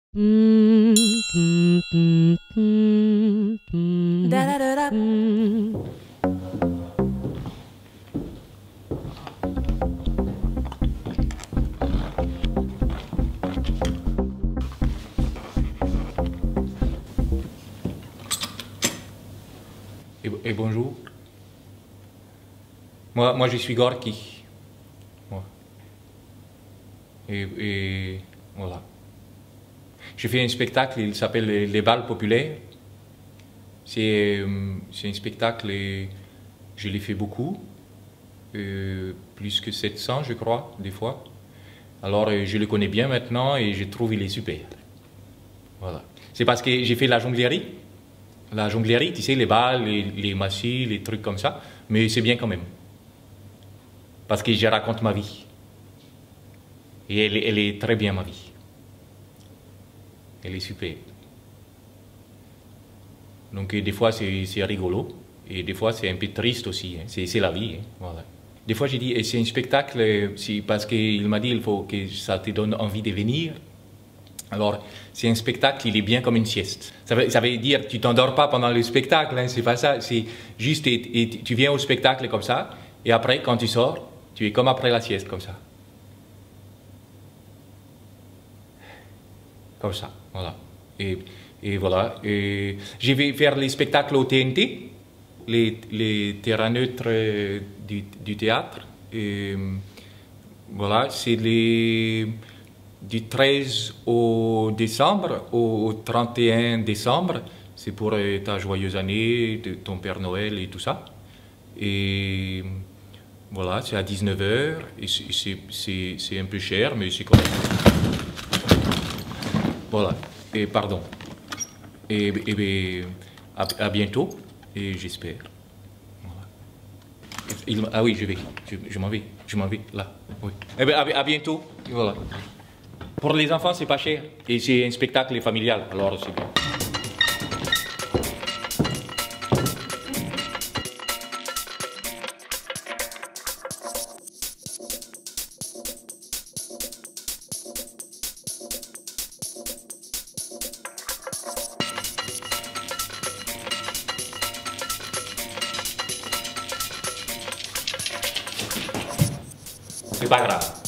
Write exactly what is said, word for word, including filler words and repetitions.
Da da da da. Et, et bonjour. Moi, moi, je suis Gorky. Moi. Et, et voilà. J'ai fait un spectacle, il s'appelle Les, Les Bals Populaires. C'est euh, un spectacle, et je l'ai fait beaucoup, euh, plus que sept cents, je crois, des fois. Alors, euh, je le connais bien maintenant et je trouve qu'il est super. Voilà. C'est parce que j'ai fait la jonglerie. La jonglerie, tu sais, les balles, les, les massifs, les trucs comme ça. Mais c'est bien quand même. Parce que je raconte ma vie. Et elle, elle est très bien, ma vie. Elle est super. Donc des fois c'est rigolo. Et des fois c'est un peu triste aussi. Hein. C'est la vie. Hein. Voilà. Des fois j'ai dit, c'est un spectacle, parce qu'il m'a dit, il faut que ça te donne envie de venir. Alors, c'est un spectacle, il est bien comme une sieste. Ça veut, ça veut dire, tu t'endors pas pendant le spectacle, hein, c'est pas ça. C'est juste, et, et tu viens au spectacle comme ça, et après, quand tu sors, tu es comme après la sieste, comme ça. Comme ça, voilà. Et, et voilà. Et je vais faire les spectacles au T N T, les, les terrains neutres du, du théâtre. Et, voilà, c'est les... du treize au décembre au trente et un décembre, c'est pour ta joyeuse année, de ton Père Noël et tout ça. Et voilà, c'est à dix-neuf heures, et c'est un peu cher, mais c'est correct. Voilà, et pardon. Et, et à, à bientôt, et j'espère. Voilà. Ah oui, je vais, je, je m'en vais, je m'en vais, là. Oui. Et bien, à, à bientôt, et voilà. Pour les enfants, c'est pas cher. Et c'est un spectacle familial, alors c'est bien. C'est pas grave.